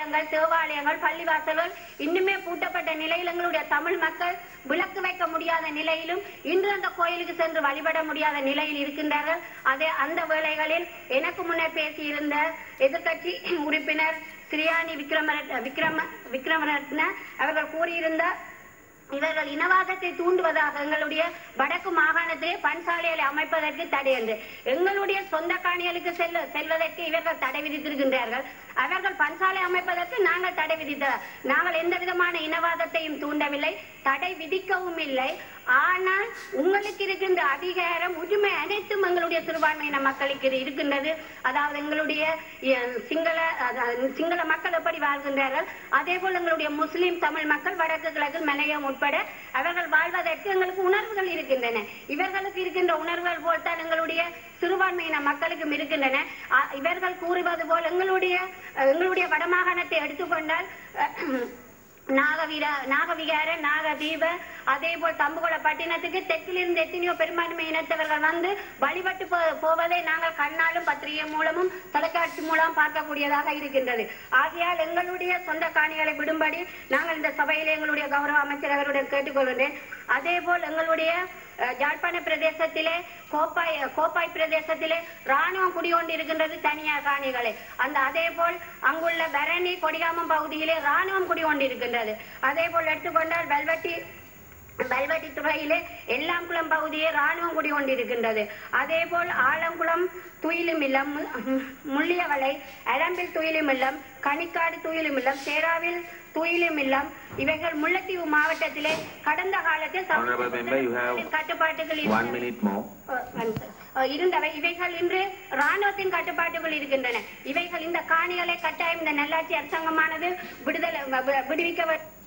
ஆலயங்கள், தேவாலயங்கள், பள்ளிவாசல்கள் இன்னுமே பூட்டப்பட்ட நிலையில் எங்களுடைய தமிழ் மக்கள் விளக்கு வைக்க முடியாத நிலையிலும் இன்று அந்த கோயிலுக்கு சென்று வழிபட முடியாத நிலையில் இருக்கின்றார்கள். அந்த வேளைகளில் எனக்கு முன்னே பேசியிருந்த எதிர்கட்சி உறுப்பினர் ஸ்ரீயானி விக்ரமரத்ன அவர்கள் கூறியிருந்த இவர்கள் இனவாதத்தை தூண்டுவதாக எங்களுடைய வடக்கு மாகாணத்திலே பன்சாலைகளை அமைப்பதற்கு தடை என்று எங்களுடைய சொந்த காணிகளுக்கு செல்வதற்கு இவர்கள் தடை விதித்திருக்கின்றார்கள். அவர்கள் பன்சாலை அமைப்பதற்கு நாங்கள் தடை விதித்தார். நாங்கள் எந்த விதமான இனவாதத்தையும் தூண்டவில்லை, தடை விதிக்கவும் இல்லை. ஆனால் உங்களுக்கு இருக்கின்ற அதிகாரம் உரிமை அனைத்தும் எங்களுடைய சிறுபான்மையின மக்களுக்கு இருக்கின்றது. அதாவது எங்களுடைய சிங்கள மக்கள் எப்படி வாழ்கின்றார்கள், அதே போல் எங்களுடைய முஸ்லிம் தமிழ் மக்கள் வடக்கு கிழக்கு மலையம் உட்பட அவர்கள் வாழ்வதற்கு எங்களுக்கு உணர்வுகள் இருக்கின்றன. இவர்களுக்கு இருக்கின்ற உணர்வுகள் போல்தான் எங்களுடைய சிறுபான்மையின மக்களுக்கும் இருக்கின்றன. இவர்கள் கூறுவது போல் எங்களுடைய வடமாகாணத்தை எடுத்துக்கொண்டால் நாகவிகார, நாகதீப, அதே போல் தம்புகுள பட்டினத்துக்கு தெற்கிலிருந்து எத்தனையோ பெரும்பான்மை இனத்தவர்கள் வந்து வழிபட்டு போவதை நாங்கள் கண்ணாலும் பத்திரிகை மூலமும் தொலைக்காட்சி மூலம் பார்க்கக்கூடியதாக இருக்கின்றது. ஆகையால் எங்களுடைய சொந்த காணிகளை விடும்படி நாங்கள் இந்த சபையிலே எங்களுடைய கௌரவ அமைச்சர் அவருடன் கேட்டுக்கொள்கின்றேன். அதே போல் எங்களுடைய யாழ்ப்பாண பிரதேசத்திலே கோப்பாய் பிரதேசத்திலே ராணுவம் குடிகொண்டு இருக்கின்றது தனியார் காணிகளை. அதே போல் அங்குள்ள பரணி கொடிகாமம் பகுதியிலே ராணுவம் குடிகொண்டு இருக்கின்றது. அதே போல் எடுத்துக்கொண்டால் பல்வட்டி துறையிலே எல்லாம்குளம் பகுதியே ராணுவம் குடிகொண்டிருக்கின்றது. அதே போல் ஆலங்குளம் துயிலும் இல்லம், முள்ளியவளை, அரம்பில் துயிலும் இல்லம், கனிக்காடு துயிலும் இல்லம், சேராவில் துயிலும் இல்லம், இவைகள் முல்லைத்தீவு மாவட்டத்திலே கடந்த காலத்தில் கட்டுப்பாட்டுகள் இருந்தவை. இவைகள் இன்று ராணுவத்தின் கட்டுப்பாட்டுகள் இருக்கின்றன. இவைகள் இந்த காணிகளை கட்டாயம் இந்த நல்லாட்சி அரசாங்கமானது விடுவிக்க